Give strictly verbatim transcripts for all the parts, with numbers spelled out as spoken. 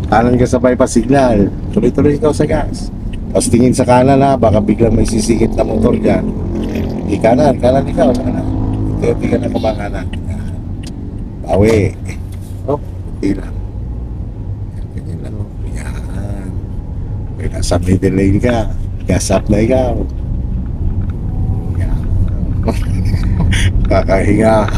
Kanan ka sa bypass signal. Tuloy-tuloy ikaw sa gas. Tapos tingin sa kanan ha, baka biglang may sisikit na motor dyan. Di kanan, kanan ikaw. Kanan. Hindi ka na kumakanan. Bawi. Oh, hindi lang. Ganyan lang. Yan. May nasa middle lane ka. Gas up na ikaw. Yan. Kakahinga.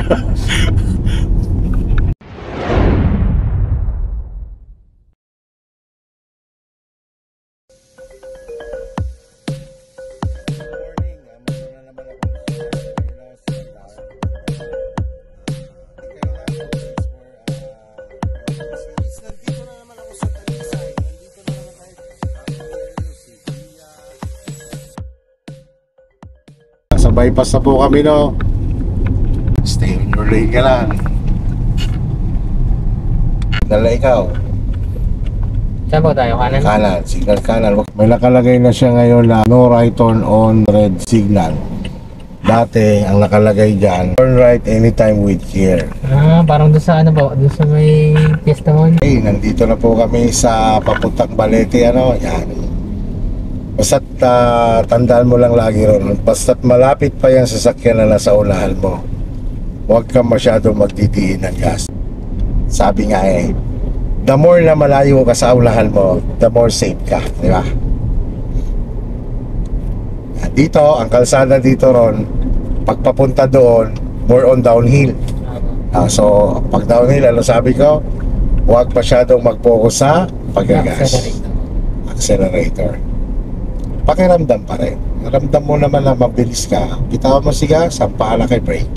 Sa bypass na po kami, no? Stay in your lane ka lang. Dala ikaw. Saan po tayo? Kanan? Kanan, signal kanan. May nakalagay na siya ngayon na no right turn on red signal. Dati, ang nakalagay dyan, turn right anytime with care. Ah, parang doon sa ano ba? Doon sa may Fiesta Mall? Hey, nandito na po kami sa papuntang Balete, ano? Yan. Basta't uh, tandaan mo lang lagi ron, basta't malapit pa yung sasakyan na nasa unahan mo, huwag kang masyadong magtitiin ng gas. Sabi nga eh, the more na malayo ka sa unahan mo, the more safe ka, di ba? Dito, ang kalsada dito ron, pagpapunta doon, more on downhill. Uh, so, pag downhill, ano sabi ko? Huwag masyadong mag-focus sa paggagas. Accelerator. Accelerator. Pakiramdam pa rin. Ramdam mo naman na mabilis ka. Bitawan mo si gas, sampala kay brake.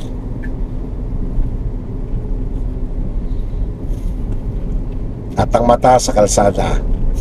At ang mata sa kalsada.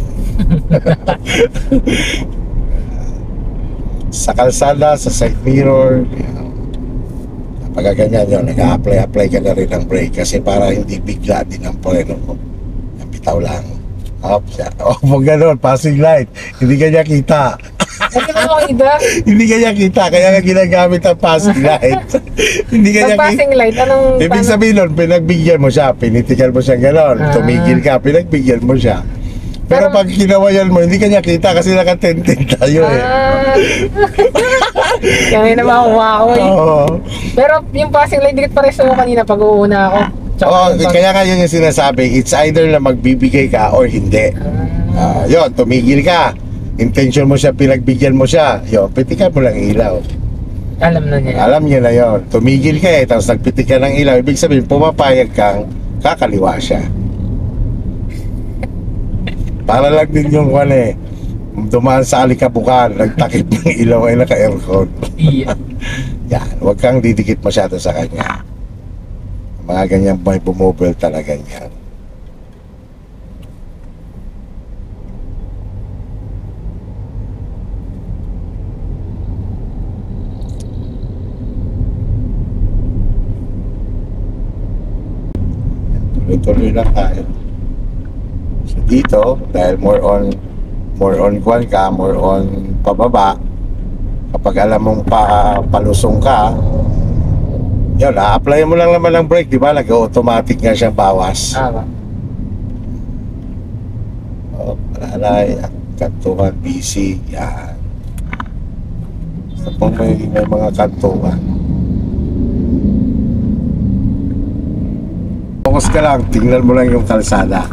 Sa kalsada, sa side mirror, kapag ganyan yun, nag-a-apply-apply ka na rin ng brake kasi para hindi bigla din ang preno mo. Ang bitaw lang. Off siya. Oh, mo ganun, passing light. Hindi ka niya kita. Hindi ka niya kita, kaya nga ginagamit ang passing light. Hindi ka niya kita. Passing light, anong... Ibig sabihin nun, pinagbigyan mo siya, pinitikan mo siya gano'n, ah. Tumigil ka, pinagbigyan mo siya. Pero, Pero pag kinawayan mo, hindi ka niya kita kasi naka-ten-ten tayo eh. Ah. Kaya may namakuha ako eh. Oo. Pero yung passing light, dikit pares ako kanina pag uuna ako. Oo, kaya nga yun yung sinasabi, it's either na magbibigay ka or hindi. Ah. Uh, yun, tumigil ka. Intention mo siya, pinagbigyan mo siya. Yun, pitikan mo lang ilaw. Alam na niya. Alam niya na yun. Tumigil ka eh, tapos nagpitik ka ng ilaw. Ibig sabihin, pumapayag kang kakaliwa siya. Para lang din yung kwan eh, dumaan sa alikabukan, nagtakip ng ilaw ay naka-aircon. Iya. Yan, huwag kang didikit masyado sa kanya. Mga ganyan may bumobile talaga yan. Tuloy-tuloy lang tayo. So dito, dahil more on more on kwan ka, more on pababa, kapag alam mong pa, palusong ka, yun, a-apply mo lang naman ng brake, di ba? Nag-automatic nga siyang bawas. Tama. O, palalay, kantuhan, busy, yan. Basta po may, may mga kantuhan. Focus ka lang, tingnan mo lang yung kalsada.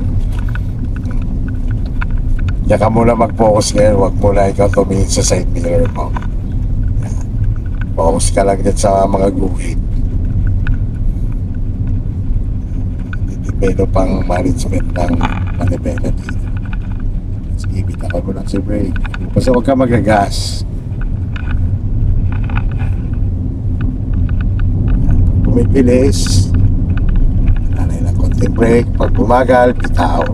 Diyan ka muna mag-focus ngayon, huwag muna ikaw tumingin sa side mirror mo. Yan. Focus ka lang dyan sa mga guhit. Dependo pang management ng manibela dito. Sige, bitawan mo lang si brake. Basta huwag ka magagas. Pumipilis. Nanay lang konting brake. Pag bumagal, bitaw.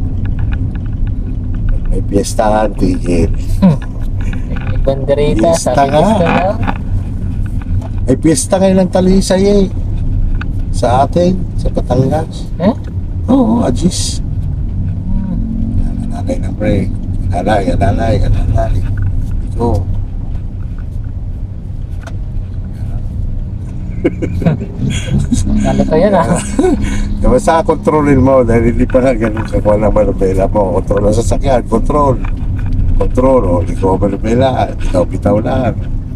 May piyestahan, tigil. May banderita, Piyesta sabi nga. piyesta lang. Ay piyesta ngayon ng Talisay eh. Sa atin, sa Batangas. Eh? Oo, Ajis. Nanay ng brake. Nanay, nanay, nanay. Ito. Lalo to yan ah. Basta kontrolin mo dahil hindi pa na ganun ka kung ano manubela mo. Kontrol ang sasakyan, kontrol. Kontrol, o liko manubela, bitaw-bitaw lang.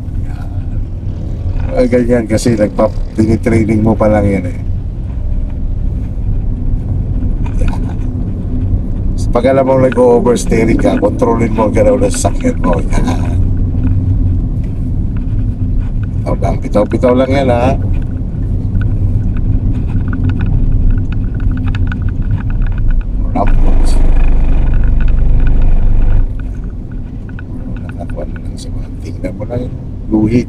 Yan. Ganyan kasi nagpa-training mo pa lang yan eh. Yan. So, pag alam mo nag-oversteering ka, kontrolin mo ang galaw ng sasakyan mo. Yan. Bitaw lang, bitaw-bitaw lang yan ha. Upwards. Nakakuha na lang sa mga tingnan mo lang luhit.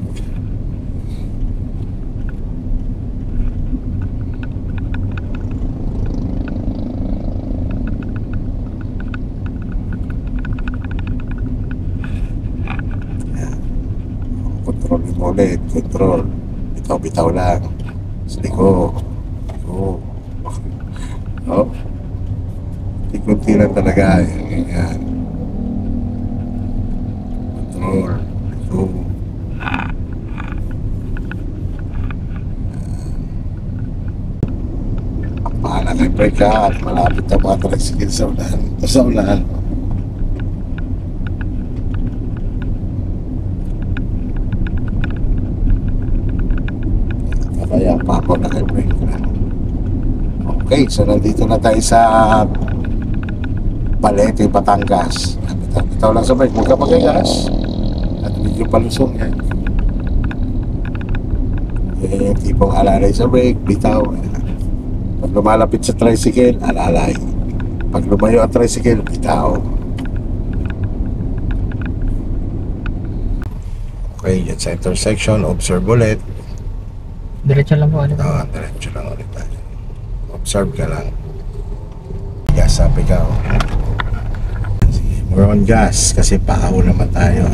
Yan. Kontrolin mo ulit, control. Bitaw-bitaw lang. Sa liko. Liko. Oh. Kunti lang talaga yan, yan. Control. Ito. Pahala kay break ka at malapit na mga talasigil sa ulan. Ito sa ulan. Kaya pa ako na kay break na. Okay, so nandito na tayo sa Palete, Batangas. Bitaw lang sa bike, huwag ka magagas. At medyo palusong yan. Eh, yung tipong alalay sa brake, bitaw. Pag lumalapit sa tricycle, alalay. Pag lumayo ang tricycle, bitaw. Okay, yan sa intersection, observe ulit. Diretso lang po. Ano? Oo, diretso lang ulit tayo. Observe ka lang. Gas up ikaw. Sige, more on gas kasi paaw naman tayo.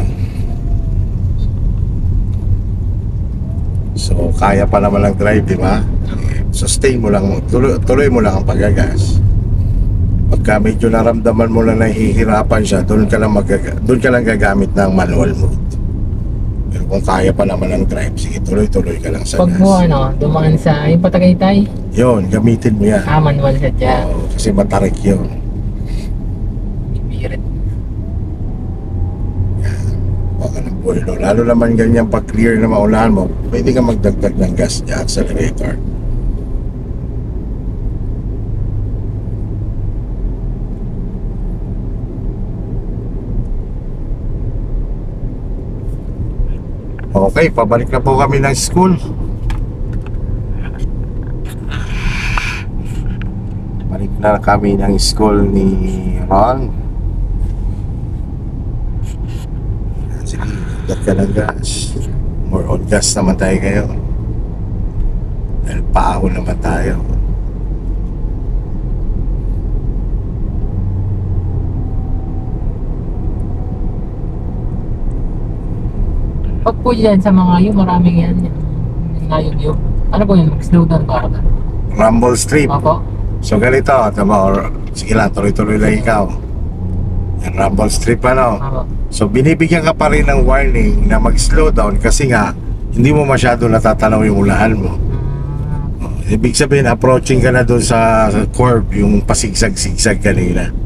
So, kaya pa naman lang drive, di ba? Sustain mo lang, tuloy, tuloy mo lang ang paggagas. Pagka medyo naramdaman mo na nahihirapan siya, doon ka lang, magaga, doon ka lang gagamit ng manual mode. Pero kung kaya pa naman ang drive, sige, tuloy-tuloy ka lang sa Pag gas. mo ano, dumaan sa yung Patagaytay, Yun, gamitin mo yan. ah, manual set yan. Oo, kasi matarik yun. Birit. Huwag ka ng buwelo. Lalo naman ganyan pag clear na maunahan mo, pwede ka magdagdag ng gas niya, accelerator. Okay, pabalik na po kami ng school. Balik na kami ng school ni Ron. Sige, dagdag ka ng gas. More on gas naman tayo ngayon. Dahil paahon naman tayo. Pag po dyan sa mga yung maraming yan, yung ngayon yung, ano po yun, mag-slow down ba ako? Rumble Strip. Opo. So ganito, tama, or sige lang, tuloy-tuloy lang ikaw. Yan, Rumble Strip ano. Opo. So binibigyan ka pa rin ng warning na mag-slow down kasi nga hindi mo masyado natatanaw yung ulahan mo. Hmm. Oh, ibig sabihin, approaching ka na doon sa, sa curve, yung pasigsag-sigsag kanina.